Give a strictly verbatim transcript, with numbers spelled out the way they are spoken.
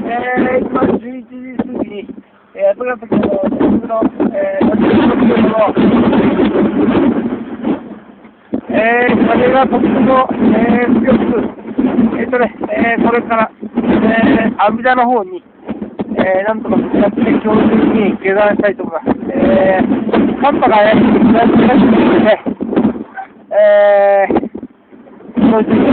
えー、今じゅういちじ過ぎに、えー、東京の東北の、えー、の、えー、風がとても、えー、強く、えーとね、えー、これから、えー、阿弥陀の方に、えー、なんとか向かって今日中に下山したいと思います。えー、寒波が怪しい、怪しいのでね、えー、今日中に